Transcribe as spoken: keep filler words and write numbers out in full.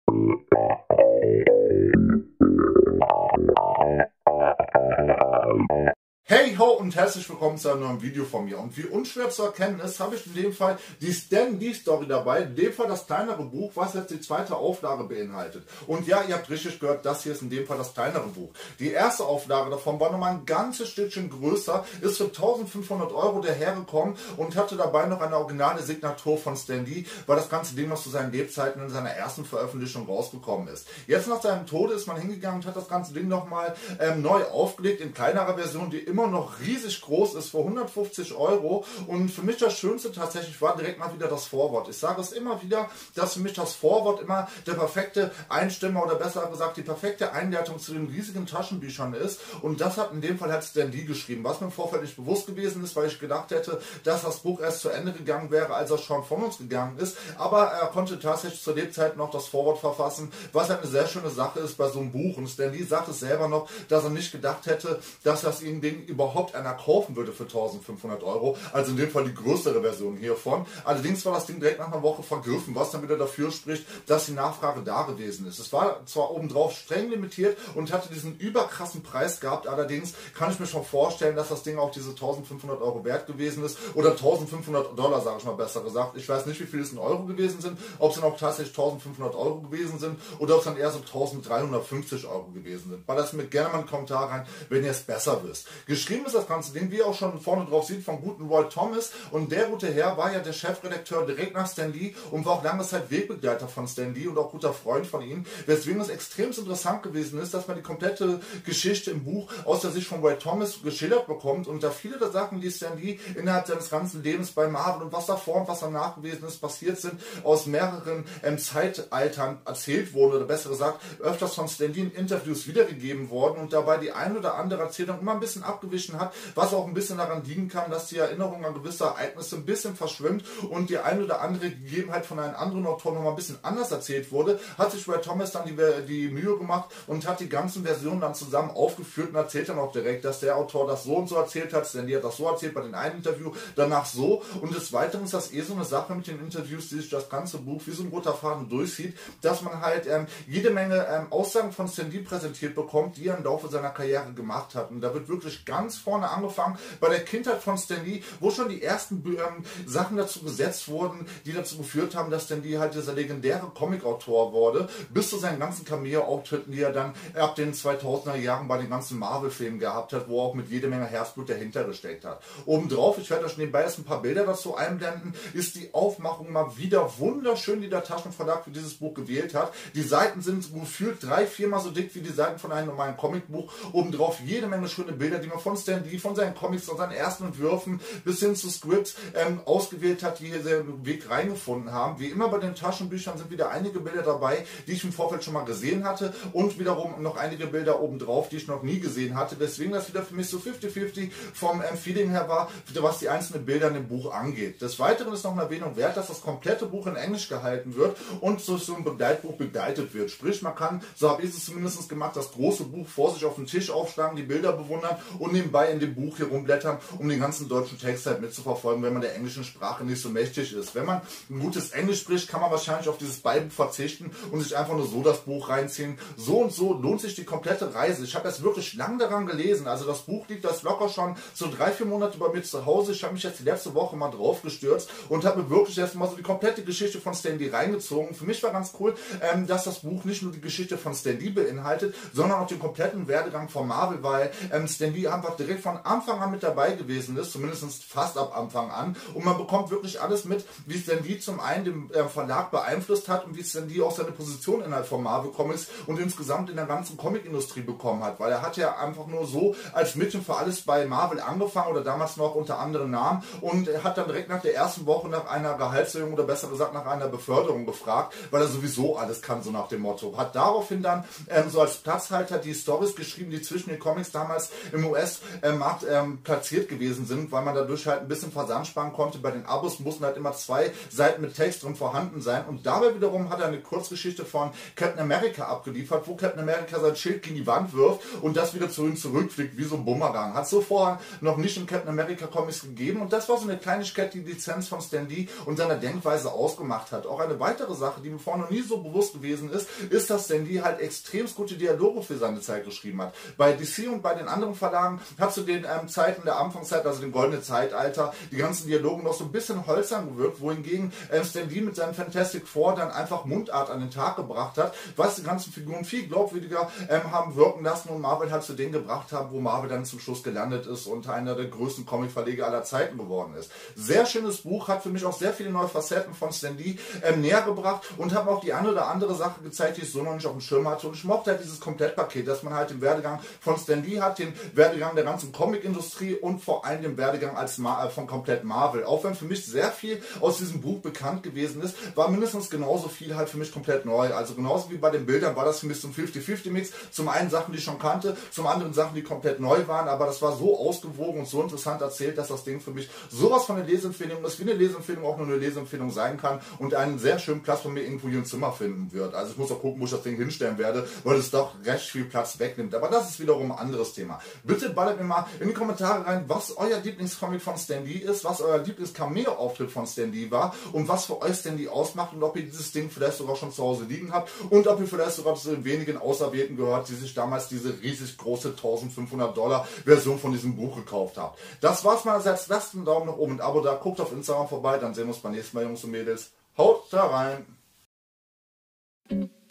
Hey ho und herzlich willkommen zu einem neuen Video von mir. Und wie unschwer zu erkennen ist, habe ich in dem Fall die Stan Lee Story dabei. In dem Fall das kleinere Buch, was jetzt die zweite Auflage beinhaltet. Und ja, ihr habt richtig gehört, das hier ist in dem Fall das kleinere Buch. Die erste Auflage davon war nochmal ein ganzes Stückchen größer, ist für eintausendfünfhundert Euro dahergekommen und hatte dabei noch eine originale Signatur von Stan Lee, weil das ganze Ding noch zu seinen Lebzeiten in seiner ersten Veröffentlichung rausgekommen ist. Jetzt nach seinem Tode ist man hingegangen und hat das ganze Ding nochmal ähm, neu aufgelegt in kleinerer Version, die immer noch riesig groß ist, für hundertfünfzig Euro. Und für mich das Schönste tatsächlich war direkt mal wieder das Vorwort. Ich sage es immer wieder, dass für mich das Vorwort immer der perfekte Einstimmer oder besser gesagt die perfekte Einleitung zu den riesigen Taschenbüchern ist. Und das hat in dem Fall halt Stan Lee geschrieben, was mir im Vorfeld nicht bewusst gewesen ist, weil ich gedacht hätte, dass das Buch erst zu Ende gegangen wäre, als er schon von uns gegangen ist. Aber er konnte tatsächlich zur Lebzeit noch das Vorwort verfassen, was halt eine sehr schöne Sache ist bei so einem Buch. Und Stan Lee sagt es selber noch, dass er nicht gedacht hätte, dass das ihm Ding überhaupt einer kaufen würde für eintausendfünfhundert Euro, also in dem Fall die größere Version hiervon. Allerdings war das Ding direkt nach einer Woche vergriffen, was dann wieder dafür spricht, dass die Nachfrage da gewesen ist. Es war zwar obendrauf streng limitiert und hatte diesen überkrassen Preis gehabt, allerdings kann ich mir schon vorstellen, dass das Ding auch diese eintausendfünfhundert Euro wert gewesen ist, oder eintausendfünfhundert Dollar, sage ich mal besser gesagt. Ich weiß nicht, wie viel es in Euro gewesen sind, ob es dann auch tatsächlich eintausendfünfhundert Euro gewesen sind oder ob es dann eher so eintausenddreihundertfünfzig Euro gewesen sind. Weil das mir gerne mal einen Kommentar rein, wenn ihr es besser wisst. Geschrieben ist das ganze Ding, wie ihr auch schon vorne drauf sieht, vom guten Roy Thomas, und der gute Herr war ja der Chefredakteur direkt nach Stan Lee und war auch lange Zeit Wegbegleiter von Stan Lee und auch guter Freund von ihm, weswegen es extrem interessant gewesen ist, dass man die komplette Geschichte im Buch aus der Sicht von Roy Thomas geschildert bekommt und da viele der Sachen, die Stan Lee innerhalb seines ganzen Lebens bei Marvel und was davor und was danach gewesen ist, passiert sind, aus mehreren ähm, Zeitaltern erzählt wurden, oder besser gesagt, öfters von Stan Lee in Interviews wiedergegeben worden und dabei die ein oder andere Erzählung immer ein bisschen abgewichen hat, was auch ein bisschen daran liegen kann, dass die Erinnerung an gewisse Ereignisse ein bisschen verschwimmt und die ein oder andere Gegebenheit von einem anderen Autor noch mal ein bisschen anders erzählt wurde, hat sich Roy Thomas dann die, die Mühe gemacht und hat die ganzen Versionen dann zusammen aufgeführt und erzählt dann auch direkt, dass der Autor das so und so erzählt hat, denn die hat das so erzählt bei dem einen Interview, danach so, und des Weiteren ist das eh so eine Sache mit den Interviews, die sich das ganze Buch wie so ein roter Faden durchzieht, dass man halt ähm, jede Menge ähm, Aussagen von Stan Lee präsentiert bekommt, die er im Laufe seiner Karriere gemacht hat, und da wird wirklich ganz vorne angefangen bei der Kindheit von Stan Lee, wo schon die ersten ähm, Sachen dazu gesetzt wurden, die dazu geführt haben, dass Stan Lee halt dieser legendäre Comic-Autor wurde, bis zu seinen ganzen Cameo-Auftritten, die er dann ab den zweitausender Jahren bei den ganzen Marvel-Filmen gehabt hat, wo er auch mit jede Menge Herzblut dahinter gesteckt hat. Obendrauf, ich werde euch nebenbei jetzt ein paar Bilder dazu einblenden, ist die Aufmachung mal wieder wunderschön, die der Taschenverlag für dieses Buch gewählt hat. Die Seiten sind gefühlt drei, viermal so dick wie die Seiten von einem normalen Comicbuch. Obendrauf jede Menge schöne Bilder, die man von Stan Lee, von seinen Comics, von seinen ersten Entwürfen bis hin zu Scripts ähm, ausgewählt hat, die hier den Weg reingefunden haben. Wie immer bei den Taschenbüchern sind wieder einige Bilder dabei, die ich im Vorfeld schon mal gesehen hatte, und wiederum noch einige Bilder obendrauf, die ich noch nie gesehen hatte, weswegen das wieder für mich so fifty fifty vom ähm, Feeling her war, was die einzelnen Bilder in dem Buch angeht. Des Weiteren ist noch eine Erwähnung wert, dass das komplette Buch in Englisch gehalten wird und durch so ein Begleitbuch begleitet wird. Sprich, man kann, so habe ich es zumindest gemacht, das große Buch vor sich auf den Tisch aufschlagen, die Bilder bewundern und nebenbei in dem Buch hier rumblättern, um den ganzen deutschen Text halt mitzuverfolgen, wenn man der englischen Sprache nicht so mächtig ist. Wenn man ein gutes Englisch spricht, kann man wahrscheinlich auf dieses Beibuch verzichten und sich einfach nur so das Buch reinziehen. So und so lohnt sich die komplette Reise. Ich habe jetzt wirklich lang daran gelesen, also das Buch liegt das locker schon so drei, vier Monate bei mir zu Hause. Ich habe mich jetzt die letzte Woche mal drauf gestürzt und habe mir wirklich erst mal so die komplette Geschichte von Stan Lee reingezogen. Für mich war ganz cool, ähm, dass das Buch nicht nur die Geschichte von Stan Lee beinhaltet, sondern auch den kompletten Werdegang von Marvel, weil ähm, Stan Lee einfach direkt von Anfang an mit dabei gewesen ist, zumindest fast ab Anfang an, und man bekommt wirklich alles mit, wie Stan Lee zum einen den äh, Verlag beeinflusst hat und wie Stan Lee auch seine Position innerhalb von Marvel Comics und insgesamt in der ganzen Comicindustrie bekommen hat, weil er hat ja einfach nur so als Mädchen für alles bei Marvel angefangen oder damals noch unter anderen Namen, und er hat dann direkt nach der ersten Woche nach einer Gehaltserhöhung oder besser gesagt nach einer Beförderung gefragt, weil er sowieso alles kann, so nach dem Motto. Hat daraufhin dann ähm, so als Platzhalter die Stories geschrieben, die zwischen den Comics damals im U S-Markt Markt ähm, platziert gewesen sind, weil man dadurch halt ein bisschen Versand sparen konnte. Bei den Abos mussten halt immer zwei Seiten mit Text drin vorhanden sein. Und dabei wiederum hat er eine Kurzgeschichte von Captain America abgeliefert, wo Captain America sein Schild gegen die Wand wirft und das wieder zu ihm zurückfliegt, wie so ein Bumerang. Hat so vorher noch nicht in Captain America Comics gegeben. Und das war so eine Kleinigkeit, die die Lizenz von Stan Lee und seiner Denkweise ausgemacht hat. Auch eine weitere Sache, die mir vorher noch nie so bewusst gewesen ist, ist, dass Stan Lee halt extrem gute Dialoge für seine Zeit geschrieben hat. Bei D C und bei den anderen Verlagen hat zu den ähm, Zeiten der Anfangszeit, also dem goldenen Zeitalter, die ganzen Dialoge noch so ein bisschen hölzern gewirkt, wohingegen ähm, Stan Lee mit seinem Fantastic Four dann einfach Mundart an den Tag gebracht hat, was die ganzen Figuren viel glaubwürdiger ähm, haben wirken lassen und Marvel halt zu denen gebracht haben, wo Marvel dann zum Schluss gelandet ist und einer der größten Comic-Verleger aller Zeiten geworden ist. Sehr schönes Buch, hat für mich auch sehr viele neue Facetten von Stan Lee ähm, näher gebracht und hat mir auch die eine oder andere Sache gezeigt, die ich so noch nicht auf dem Schirm hatte. Und ich mochte halt dieses Komplettpaket, dass man halt den Werdegang von Stan Lee hat, den Werdegang der ganzen Comic-Industrie und vor allem den Werdegang als Ma äh, von komplett Marvel. Auch wenn für mich sehr viel aus diesem Buch bekannt gewesen ist, war mindestens genauso viel halt für mich komplett neu. Also genauso wie bei den Bildern war das für mich so ein fifty fifty Mix. Zum einen Sachen, die ich schon kannte, zum anderen Sachen, die komplett neu waren, aber das war so ausgewogen und so interessant erzählt, dass das Ding für mich sowas von eine Leseempfehlung ist, wie eine Leseempfehlung auch nur eine Leseempfehlung sein kann und einen sehr schönen Platz von mir irgendwo hier im Zimmer finden wird. Also ich muss auch gucken, wo ich das Ding hinstellen werde, weil es doch recht viel Platz wegnimmt. Aber das ist wiederum ein anderes Thema. Bitte ballert mir mal in die Kommentare rein, was euer Lieblingscomic von Stan Lee ist, was euer Lieblings-Cameo-Auftritt von Stan Lee war und was für euch Stan Lee ausmacht und ob ihr dieses Ding vielleicht sogar schon zu Hause liegen habt und ob ihr vielleicht sogar zu den wenigen Auserwählten gehört, die sich damals diese riesig große eintausendfünfhundert Dollar Version von diesem Buch gekauft habt. Das war's meinerseits. Lasst einen Daumen nach oben und ein Abo da. Guckt auf Instagram vorbei. Dann sehen wir uns beim nächsten Mal, Jungs und Mädels. Haut da rein!